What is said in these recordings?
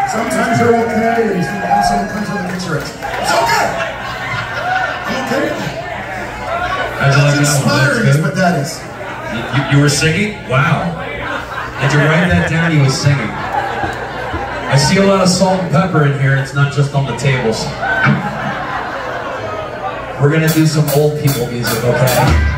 Sometimes you're okay, and someone comes over and gets your ass. It's okay! I'm okay. That's inspiring is what that is. You were singing? Wow. Did you write that down? He was singing. I see a lot of salt and pepper in here. It's not just on the tables. We're gonna do some old people music, okay?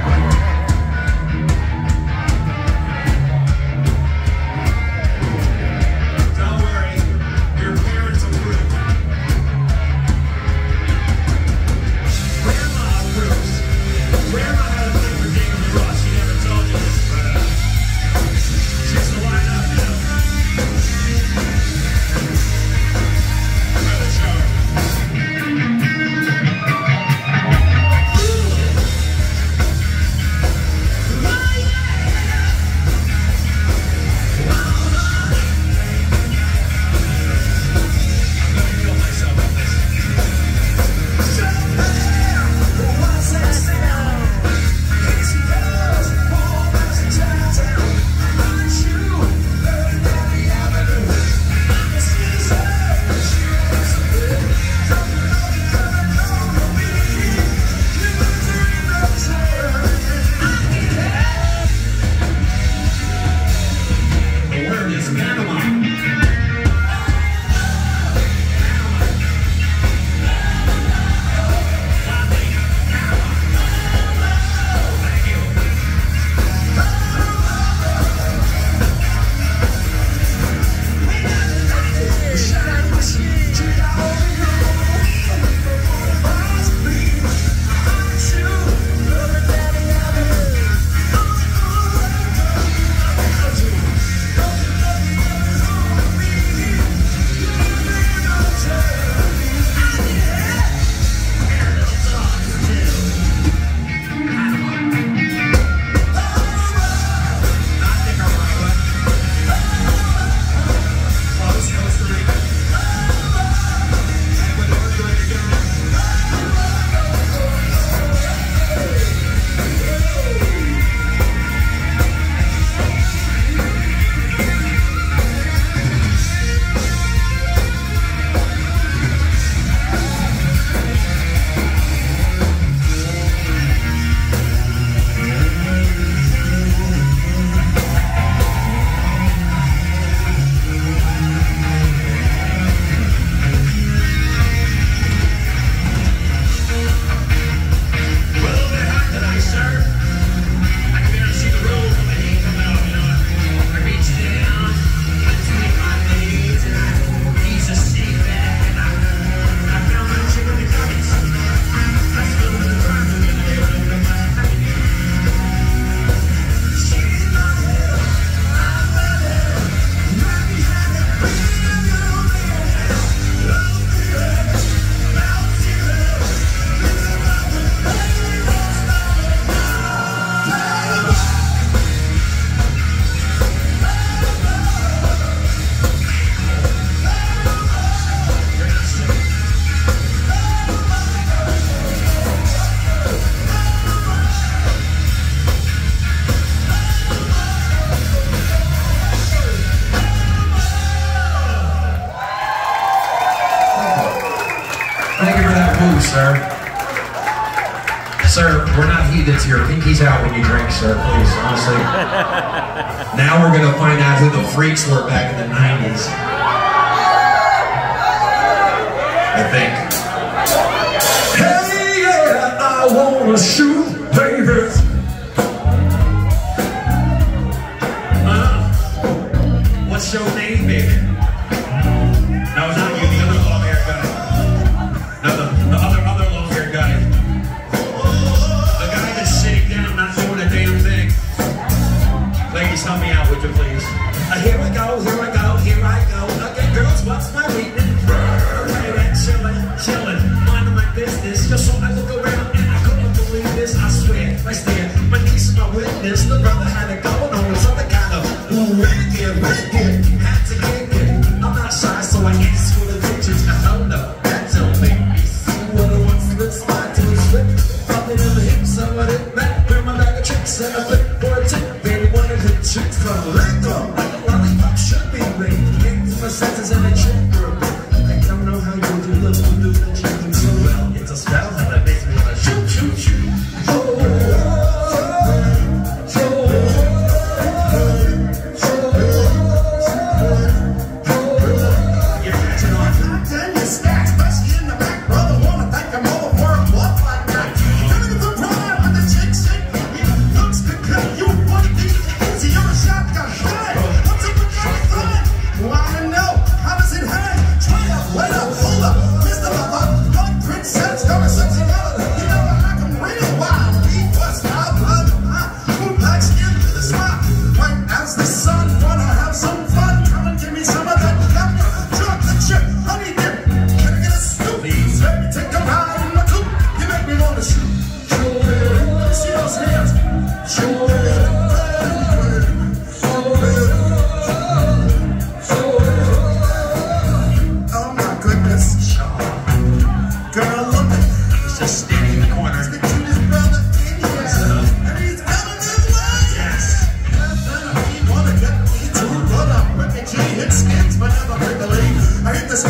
Sir. Sir, we're not heathens here. Pinky's out when you drink, sir, please, honestly. Now we're gonna find out who the freaks were back in the 90s. I think. Hey, yeah, I wanna shoot, baby. What's your name, baby? No, not you, the other long-haired guy. No, the other long-haired guy. The guy that's sitting down, not doing a damn thing. Ladies, help me out, would you please? Here I go, here I go, here I go. Okay, girls, what's my weakness? Chillin', minding my business. Just so I look around and I couldn't believe this.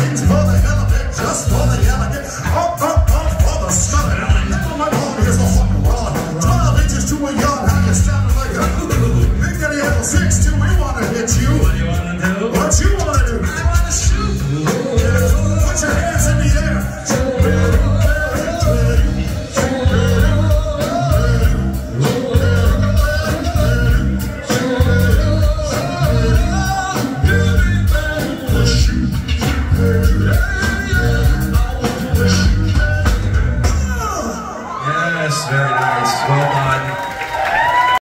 things for the hell of it, just for the hell of it. For the smell of it. Never mind, here's the hot rod. 12 inches to a yard, how you standing like a Big Daddy Apple 6 2, we wanna hit you. What do you wanna do? What you wanna do? I wanna shoot. Put your hands in the air. Yes, very nice. Well done.